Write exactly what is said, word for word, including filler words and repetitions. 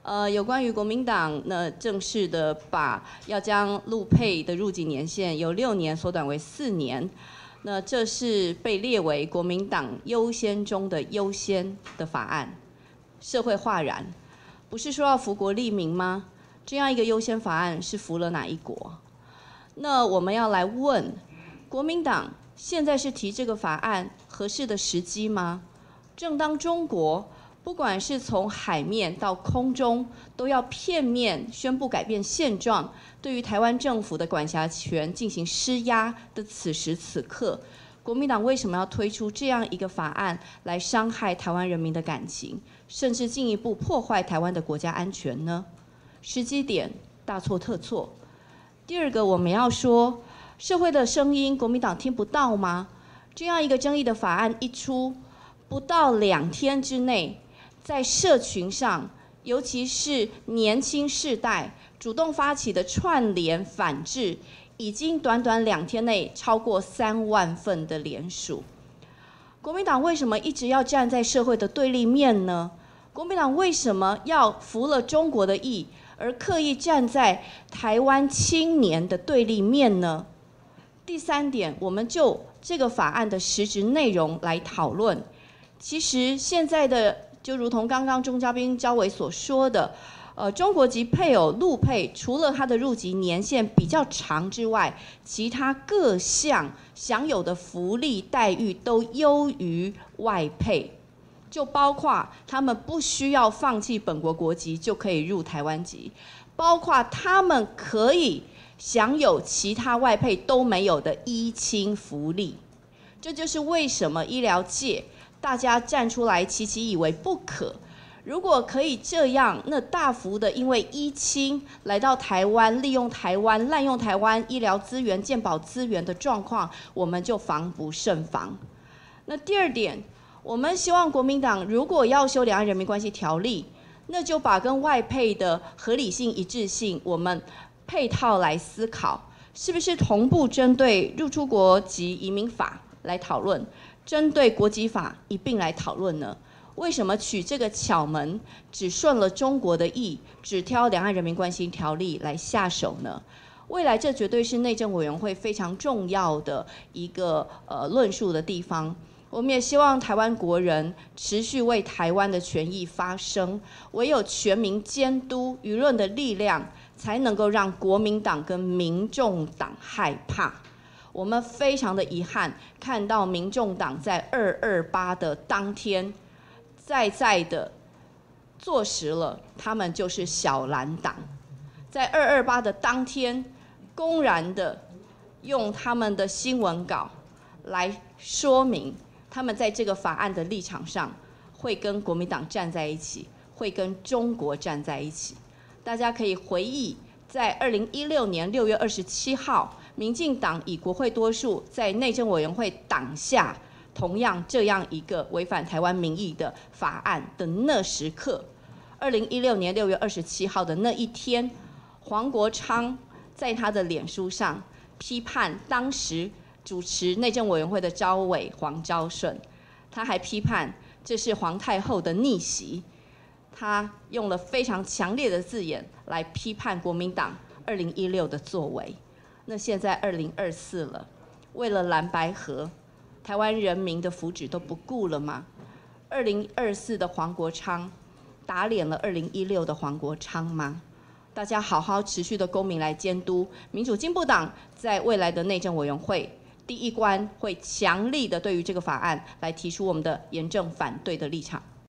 呃，有关于国民党呢正式的把要将陆配的入籍年限由六年缩短为四年，那这是被列为国民党优先中的优先的法案，社会哗然。不是说要福国利民吗？这样一个优先法案是服了哪一国？那我们要来问，国民党现在是提这个法案合适的时机吗？正当中国不管是从海面到空中，都要片面宣布改变现状，对于台湾政府的管辖权进行施压的此时此刻，国民党为什么要推出这样一个法案来伤害台湾人民的感情，甚至进一步破坏台湾的国家安全呢？时机点大错特错。第二个，我们要说社会的声音，国民党听不到吗？这样一个争议的法案一出，不到两天之内，在社群上，尤其是年轻世代主动发起的串联反制，已经短短两天内超过三万份的联署。国民党为什么一直要站在社会的对立面呢？国民党为什么要服了中国的意，而刻意站在台湾青年的对立面呢？第三点，我们就这个法案的实质内容来讨论。其实现在的就如同刚刚钟嘉宾焦伟所说的，呃，中国籍配偶陆配，除了他的入籍年限比较长之外，其他各项享有的福利待遇都优于外配，就包括他们不需要放弃本国国籍就可以入台湾籍，包括他们可以享有其他外配都没有的依亲福利。这就是为什么医疗界大家站出来齐齐以为不可。如果可以这样，那大幅的因为依亲来到台湾，利用台湾、滥用台湾医疗资源、健保资源的状况，我们就防不胜防。那第二点，我们希望国民党如果要修《两岸人民关系条例》，那就把跟外配的合理性、一致性，我们配套来思考，是不是同步针对入出国及移民法来讨论？针对国籍法一并来讨论呢？为什么取这个巧门，只顺了中国的意，只挑《两岸人民关系条例》来下手呢？未来这绝对是内政委员会非常重要的一个呃论述的地方。我们也希望台湾国人持续为台湾的权益发声，唯有全民监督舆论的力量，才能够让国民党跟民众党害怕。我们非常的遗憾，看到民众党在二二八的当天，再再的坐实了他们就是小蓝党，在二二八的当天，公然的用他们的新闻稿来说明，他们在这个法案的立场上会跟国民党站在一起，会跟中国站在一起。大家可以回忆，在二零一六年六月二十七号。民进党以国会多数在内政委员会挡下同样这样一个违反台湾民意的法案的那时刻，二零一六年六月二十七号的那一天，黄国昌在他的脸书上批判当时主持内政委员会的召委黄昭顺，他还批判这是皇太后的逆袭，他用了非常强烈的字眼来批判国民党二零一六的作为。那现在二零二四了，为了蓝白合，台湾人民的福祉都不顾了吗？二零二四的黄国昌打脸了二零一六的黄国昌吗？大家好好持续的公民来监督民主进步党在未来的内政委员会第一关会强力的对于这个法案来提出我们的严正反对的立场。